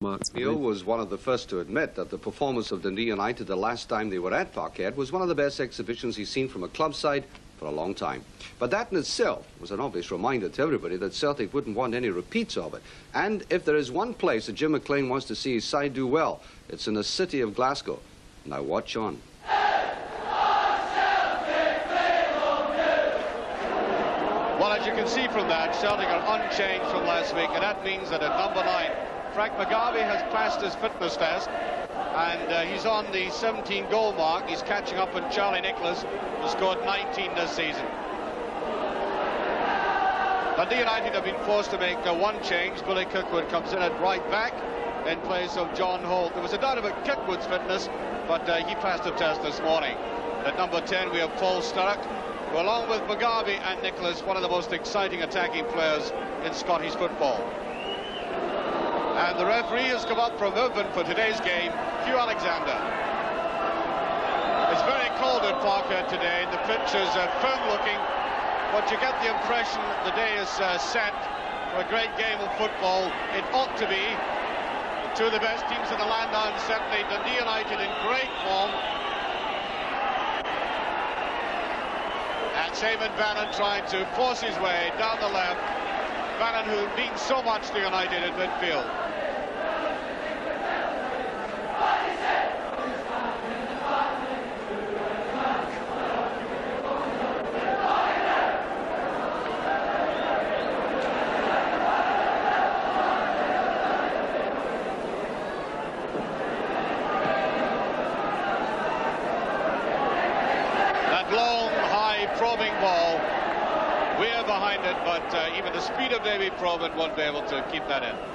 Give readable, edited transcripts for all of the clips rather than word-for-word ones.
Neil was one of the first to admit that the performance of Dundee United the last time they were at Parkhead was one of the best exhibitions he's seen from a club side for a long time. But that in itself was an obvious reminder to everybody that Celtic wouldn't want any repeats of it. And if there is one place that Jim McLean wants to see his side do well, it's in the city of Glasgow. Now watch on. Well, as you can see from that, Celtic are unchanged from last week, and that means that at number 9, Frank McHarvey has passed his fitness test, and he's on the 17-goal mark. He's catching up on Charlie Nicholas, who scored 19 this season. Dundee United have been forced to make one change. Billy Kirkwood comes in at right back in place of John Holt. There was a doubt about Kirkwood's fitness, but he passed the test this morning. At number 10, we have Paul Sturrock, who, along with McHarvey and Nicholas, one of the most exciting attacking players in Scottish football. And the referee has come up from Irvine for today's game, Hugh Alexander. It's very cold at Parkhead today. The pitch is firm-looking, but you get the impression the day is set for a great game of football. It ought to be. Two of the best teams in the land are certainly Dundee United in great form. And Eamon Bannon trying to force his way down the left. Bannon, who means so much to United in midfield. Probing ball, we're behind it, but even the speed of Davy Probert won't be able to keep that in.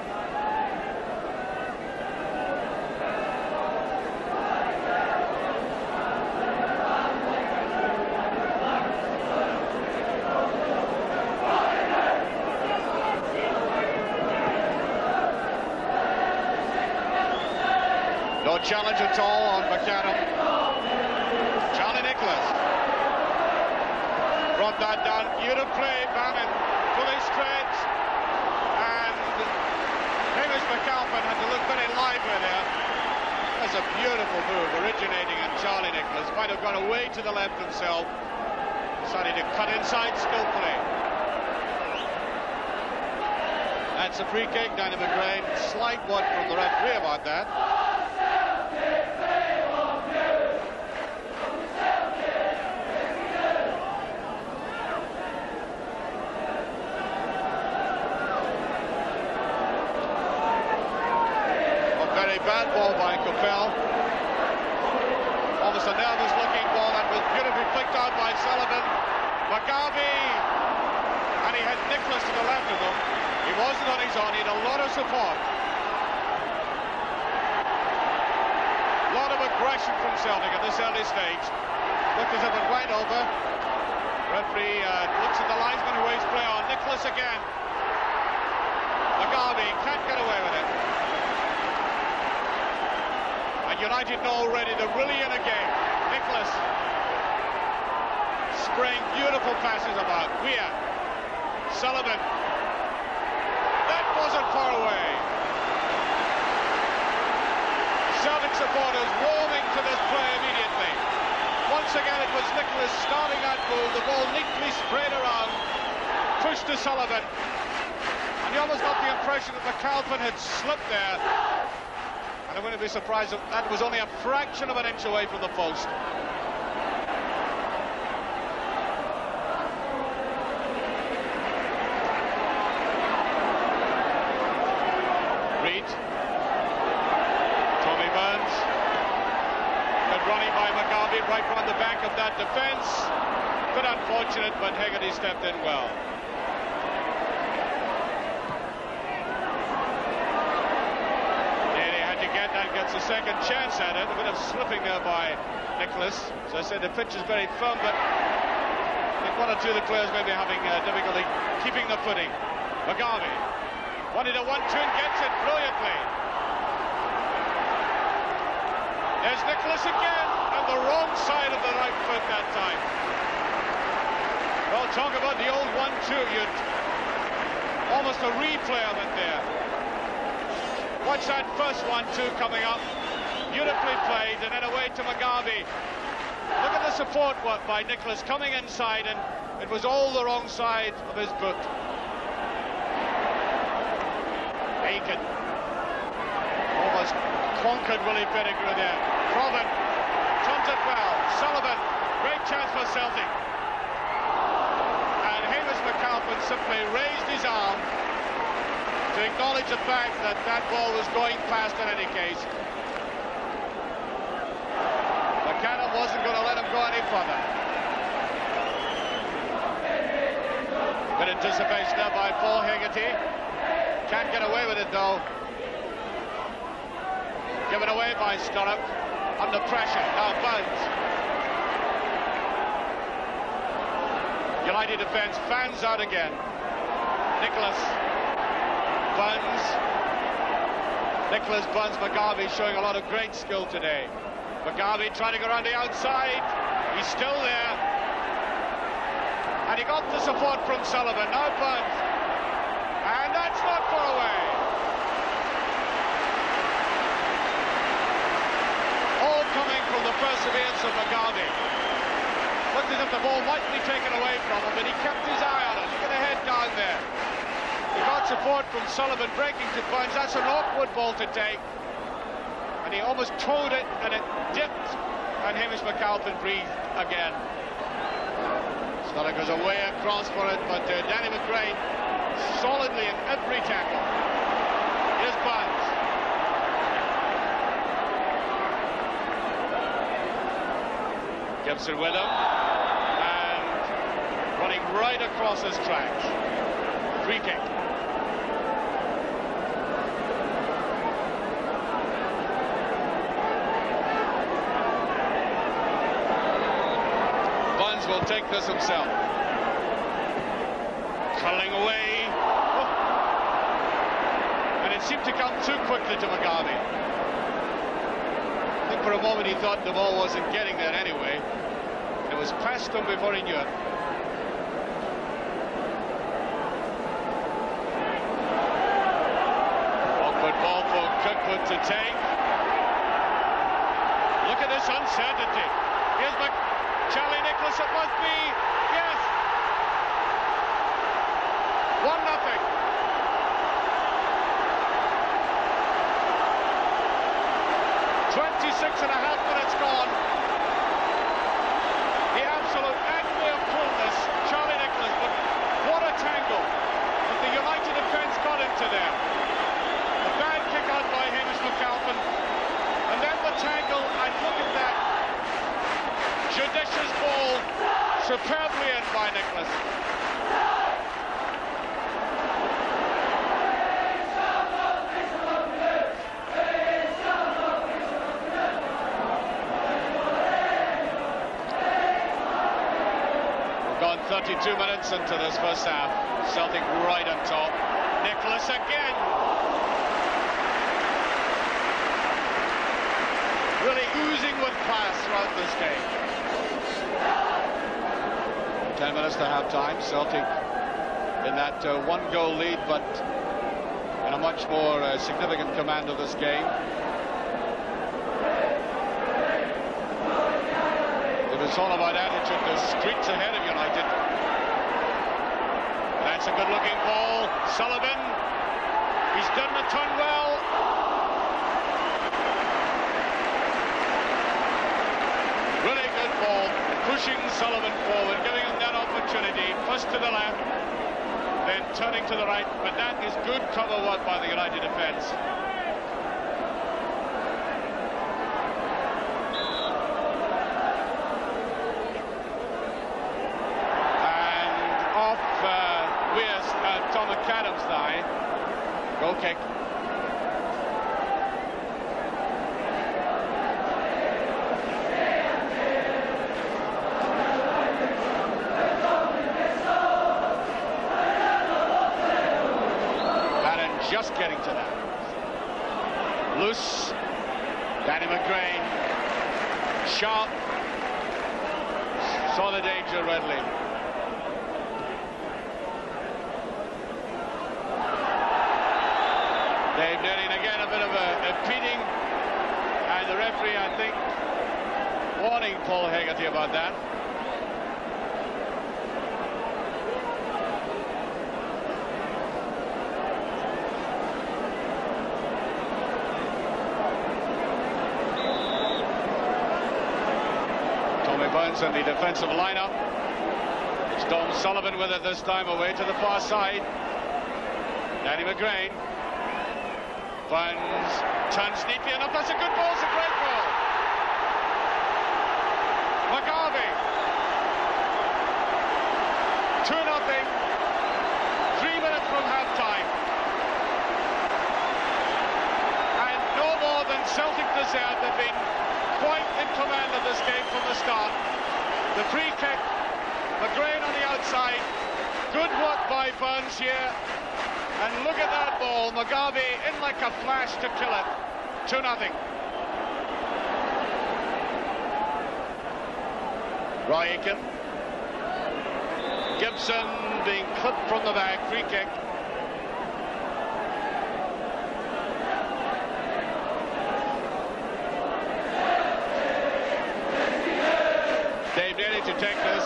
No challenge at all on McAdam. Charlie Nicholas brought that down beautifully. Bannon fully straight, and Hamish McAlpin had to look very lively there. That's a beautiful move originating in Charlie Nicholas. Might have gone away to the left himself, decided to cut inside skillfully. That's a free kick down to McGrain. Slight one from the referee about that. Bad ball by Coppell. Almost a nervous-looking ball that was beautifully flicked out by Sullivan. McHarvey, and he had Nicholas to the left of him. He wasn't on his own. He had a lot of support. A lot of aggression from Celtic at this early stage. Looked as if it went over. Referee looks at the linesman who waits play on. Nicholas again. McHarvey can't get away with it. United know already they're really in a game. Nicholas spraying beautiful passes about. Weir, Sullivan. That wasn't far away. Celtic supporters warming to this play immediately. Once again it was Nicholas starting that move. The ball neatly sprayed around, pushed to Sullivan. And you almost got the impression that McAlpin had slipped there. And I wouldn't be surprised if that was only a fraction of an inch away from the post. Reid. Tommy Burns. Good running by McHarvey right from the back of that defence. Bit unfortunate, but Hegarty stepped in well. Gets a second chance at it. A bit of slipping there by Nicholas. As I said, the pitch is very firm, but I think one or two of the players may be having difficulty keeping the footing. McHarvey wanted a 1-2 and gets it brilliantly. There's Nicholas again on the wrong side of the right foot that time. Well, talk about the old 1-2. You'd almost a replay of it there. Watch that first 1-2 coming up. Beautifully played, and then away to McHarvey. Look at the support work by Nicholas coming inside, and it was all the wrong side of his boot. Aiken almost conquered Willie Pettigrew there. Proven turns it well. Sullivan, great chance for Celtic. And Hamish McAlpin simply raised his arm to acknowledge the fact that that ball was going past in any case. McAdam wasn't going to let him go any further. Good anticipation there by Paul Hegarty. Can't get away with it though. Given away by Sturrock. Under pressure. Now Burns. United defence fans out again. Nicholas. Burns. Nicholas Burns. McHarvey showing a lot of great skill today. McHarvey trying to go around the outside. He's still there. And he got the support from Sullivan. Now Burns. And that's not far away. All coming from the perseverance of McHarvey. Looked as if the ball might be taken away from him, but he kept his eye on it. Look at the head down there. He got support from Sullivan breaking to Burns. That's an awkward ball to take. And he almost towed it, and it dipped, and Hamish McAlpin breathed again. Sturrock goes away across for it, but Danny McGrain solidly in every tackle. Here's Burns. Gibson with him, and running right across his tracks. Free kick. Burns will take this himself. Curling away. Oh. And it seemed to come too quickly to McHarvey. I think for a moment he thought the ball wasn't getting there anyway. It was past him before he knew it. Awkward ball for Kirkwood to take. Look at this uncertainty. Here's Charlie Nicholas, it must be, yes. 1-0. Six and a half minutes gone. The absolute acme of coolness, Charlie Nicholas, but what a tangle that the United defence got into there. A bad kick out by Hamish McAlpin, and then the tangle, and look at that judicious ball, superbly in by Nicholas. Gone 32 minutes into this first half. Celtic right on top. Nicholas again. Really oozing with class throughout this game. 10 minutes to half-time. Celtic in that one-goal lead, but in a much more significant command of this game. It's all about attitude. The streets ahead of United. That's a good-looking ball. Sullivan. He's done the turn well. Really good ball. Pushing Sullivan forward, giving him that opportunity. First to the left, then turning to the right. But that is good cover work by the United defence. Tom McAdam's thigh. Goal kick. Bannon just getting to that. Loose. Danny McGrain. Sharp. Saw the danger readily. Dave Nearly again a bit of a beating, and the referee, I think, warning Paul Hegarty about that. Tommy Burns in the defensive lineup. It's Dom Sullivan with it this time, away to the far side. Danny McGrain. Burns turns neatly enough. That's a good ball. It's a great ball. McHarvey. 2-0. 3 minutes from half-time. And no more than Celtic deserved. They've been quite in command of this game from the start. The free kick. McGrain on the outside. Good work by Burns here. And look at that ball. McHarvey in like a flash to kill it. 2-0. Roy Aiken. Gibson being clipped from the back. Free kick. Dave Daly to take this.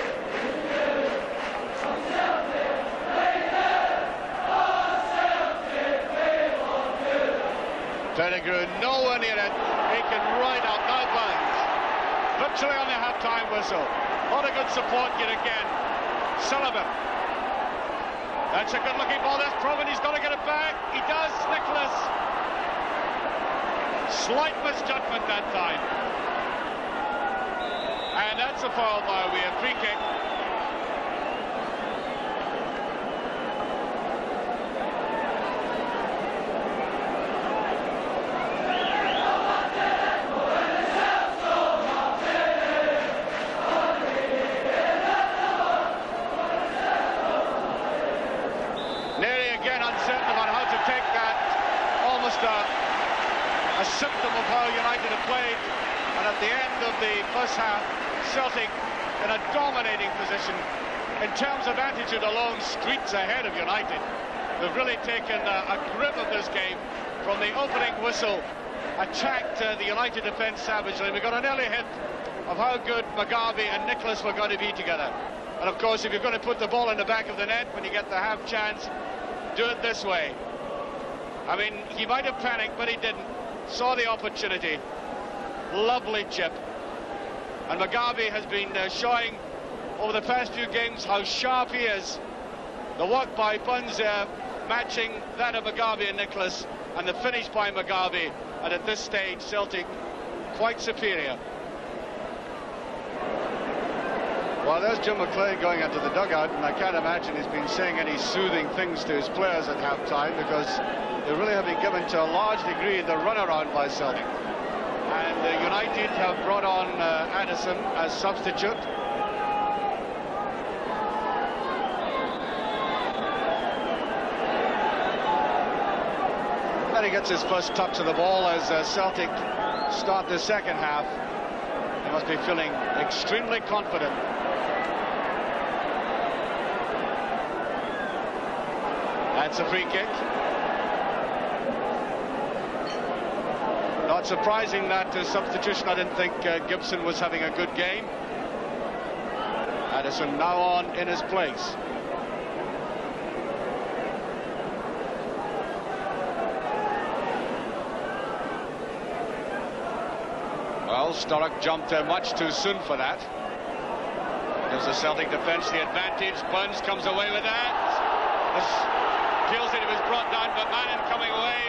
Pettigrew nowhere near it. Aiken right out. Now Burns. Literally on the half-time whistle. A lot of good support here again. Sullivan. That's a good-looking ball. That's proven he's got to get it back. He does. Nicholas. Slight misjudgment that time. And that's a foul by way of free kick. A symptom of how United have played, and at the end of the first half, Celtic in a dominating position. In terms of attitude alone, streets ahead of United. They've really taken a grip of this game from the opening whistle, attacked the United defence savagely. We got an early hint of how good McHarvey and Nicholas were going to be together. And of course, if you're going to put the ball in the back of the net when you get the half chance, do it this way. I mean, he might have panicked, but he didn't. Saw the opportunity. Lovely chip. And McHarvey has been showing over the past few games how sharp he is. The work by Burns matching that of McHarvey and Nicholas, and the finish by McHarvey. And at this stage, Celtic quite superior. Well, there's Jim McLean going into the dugout, and I can't imagine he's been saying any soothing things to his players at half-time, because they really have been given to a large degree the runaround by Celtic. And United have brought on Addison as substitute. And he gets his first touch of the ball as Celtic start the second half. He must be feeling extremely confident. That's a free kick. Not surprising that substitution. I didn't think Gibson was having a good game. Addison now on in his place. Well, Sturrock jumped much too soon for that. Gives the Celtic defence the advantage. Burns comes away with that. Feels that he was brought down, but Manning coming away.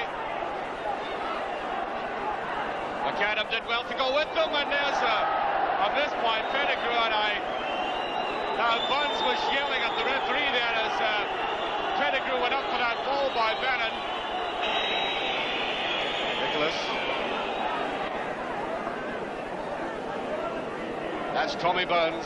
McAdam did well to go with them, and there's on this point Pettigrew, and now Burns was yelling at the referee there as Pettigrew went up for that ball by Bannon. Nicholas. That's Tommy Burns.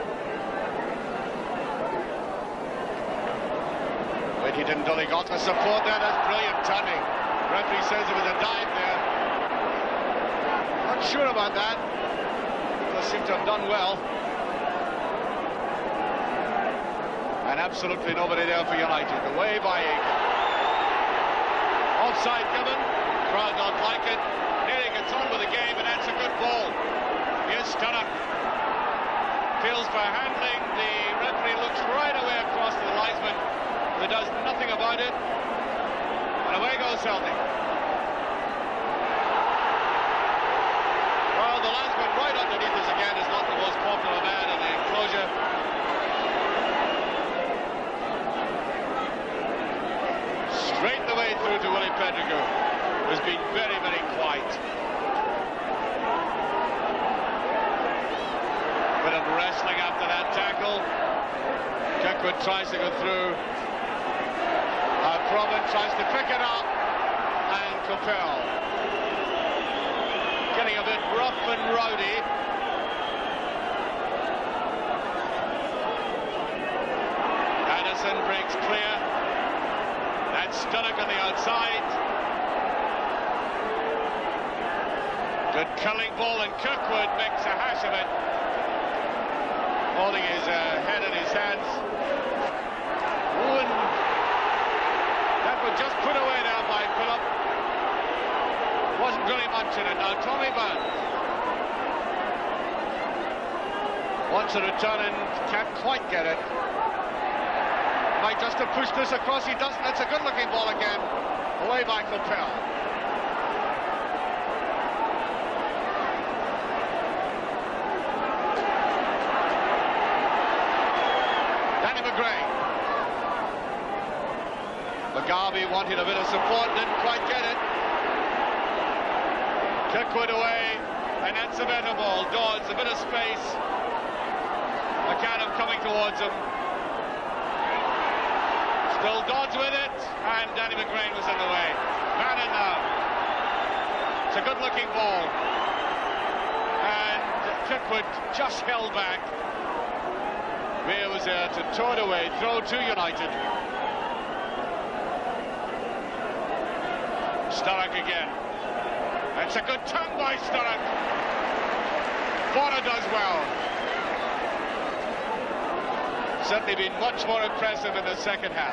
But he didn't really got the support there. That's brilliant turning. Referee says it was a dive there. Not sure about that. They seem to have done well. And absolutely nobody there for United. Away by Aiken. offside given. Crowd don't like it. Nearly gets on with the game, and that's a good ball. Here's Stunnock. Feels for handling. The referee looks right away across to the linesman, who does nothing about it. And away goes Celtic. Well, the linesman right underneath us again is not the most popular man in the enclosure. Straight the way through to Willie Pedrigo, who's been very, very quiet. Bit of wrestling after that tackle. Kirkwood tries to go through. Proven tries to pick it up, and Coppell getting a bit rough and rowdy. Addison breaks clear. That's Stunnock on the outside. Good curling ball, and Kirkwood makes a hash of it, holding his head in his hands. Owen, that was just put away now by Phillip. Wasn't really much in it. Now Tommy Band wants a return and can't quite get it. Might just have pushed this across. He doesn't. That's a good-looking ball again. Away by Coppell. McHarvey wanted a bit of support, didn't quite get it. Kirkwood away, and that's a better ball. Dodds, a bit of space. McAdam coming towards him. Still Dodds with it, and Danny McGrain was in the way. Bannon now. It's a good-looking ball. And Kirkwood just held back. Weir was there to tow it away, throw to United. Sturrock again. That's a good turn by Sturrock. Bonner does well. Certainly been much more impressive in the second half.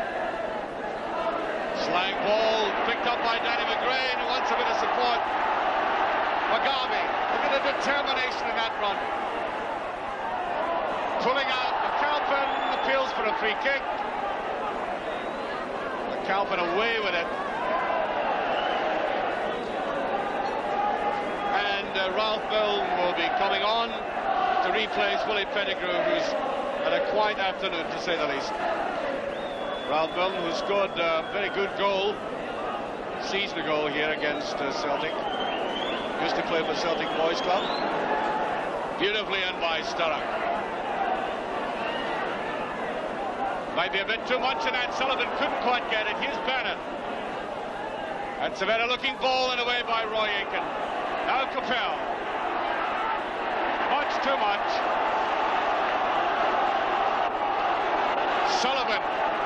Slang ball picked up by Danny McGrain, who wants a bit of support. McHarvey, look at the determination in that run. Pulling out, McAlpin appeals for a free kick. McAlpin away with it. Ralph Milne will be coming on to replace Willie Pettigrew, who's had a quiet afternoon, to say the least. Ralph Milne, who scored a very good goal a season ago here against Celtic. Used to play for Celtic Boys Club. Beautifully in by Sturrock. Might be a bit too much in that. Sullivan couldn't quite get it. Here's Bannon. That's a better looking ball, and away by Roy Aitken. Now Coppell. Much too much. Sullivan.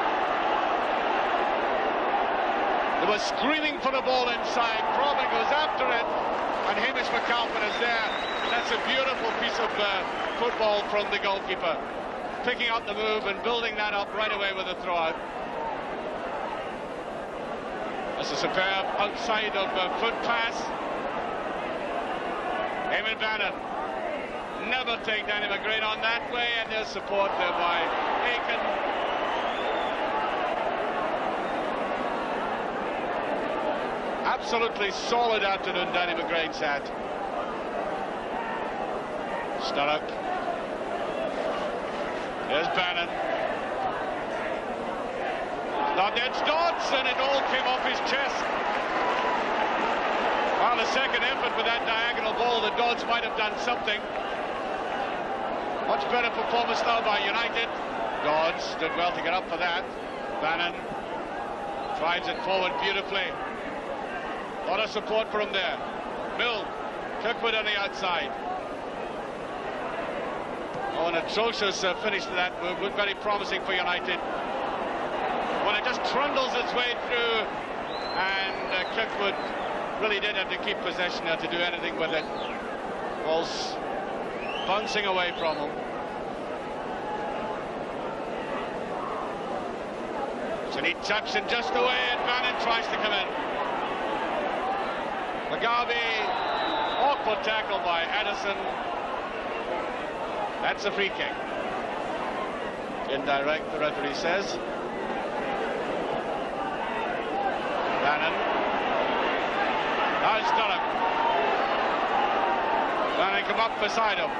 They were screaming for the ball inside. Probably goes after it, and Hamish McAlpin is there. And that's a beautiful piece of football from the goalkeeper. Picking up the move and building that up right away with a throw-out. That's a superb outside of foot pass. Eamon Bannon. Never take Danny McGrain on that way, and there's support there by Aiken. Absolutely solid afternoon Danny McGrain's had. Sturrock. There's Bannon. Now that's Dodds, and it all came off his chest. Well, the second effort with that diagonal ball, the Dodds might have done something. Much better performance now by United. Dodds did well to get up for that. Bannon drives it forward beautifully. A lot of support for him there. Milne, Kirkwood on the outside. Oh, an atrocious finish to that move. Looked very promising for United. When it just trundles its way through, and Kirkwood really did have to keep possession there to do anything with it. Ball's bouncing away from him. So he taps it just away, and Bannon tries to come in. McHarvey, awkward tackle by Addison. That's a free kick. Indirect, the referee says. Bannon. Now Sturrock. Bannon come up beside him.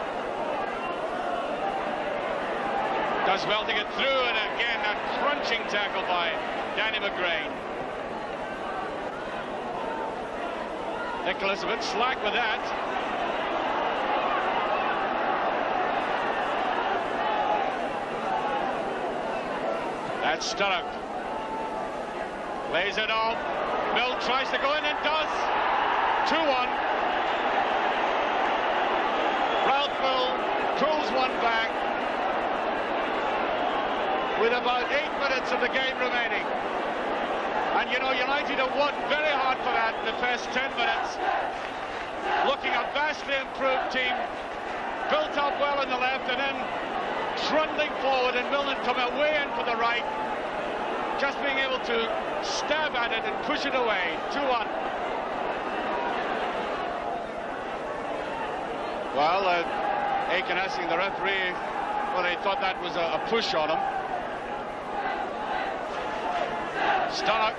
Does well to get through, and again a crunching tackle by Danny McGrain. Nicholas a bit slack with that. That's Sturrock. Lays it off. Milne tries to go in and does. 2-1. Ralph Milne pulls one back with about 8 minutes of the game remaining. And you know, United have worked very hard for that in the first 10 minutes. Looking a vastly improved team, built up well on the left and then trundling forward, and Milne come away in for the right. Just being able to stab at it and push it away. 2-1. Well, Aiken asking the referee whether he thought that was a push on him. Sturrock.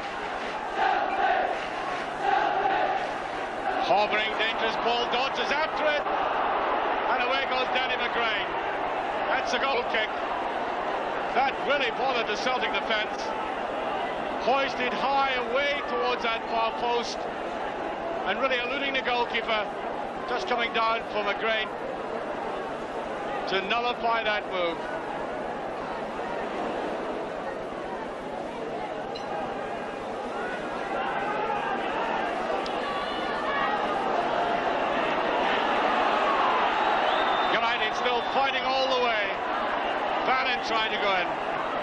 Hovering, dangerous ball, dodges after it. And away goes Danny McGrain. That's a goal kick. That really bothered the Celtic defence. Hoisted high away towards that far post. And really eluding the goalkeeper. Just coming down for McGrain to nullify that move. United still fighting all the way. Bannon trying to go in.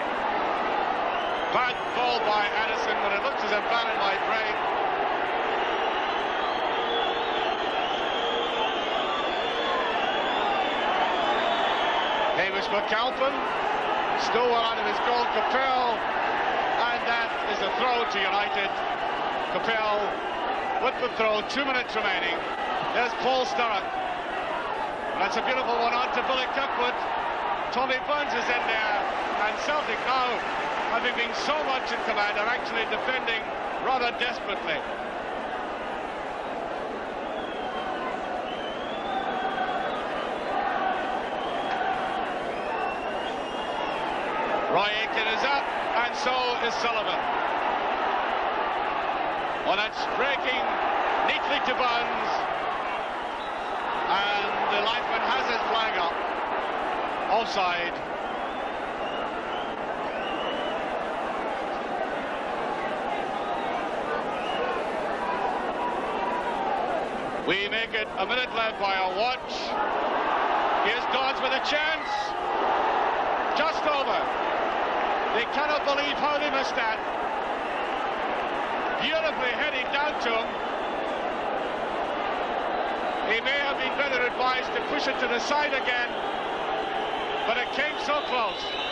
Bad ball by Addison, but it looks as if Bannon might break. Hamish McAlpin, still one out of his goal. Capel, and that is a throw to United. Capel with the throw, 2 minutes remaining. There's Paul Sturrock. That's a beautiful one on to Billy Kirkwood. Tommy Burns is in there, and Celtic now, having been so much in command, are actually defending rather desperately. Roy Aiken is up, and so is Sullivan. Well, that's breaking neatly to Burns, and the linesman has his flag up. Offside. We make it a minute left by a watch. Here's Dodds with a chance. Just over. They cannot believe how they missed that. Beautifully headed down to him. He may have been better advised to push it to the side again, but it came so close.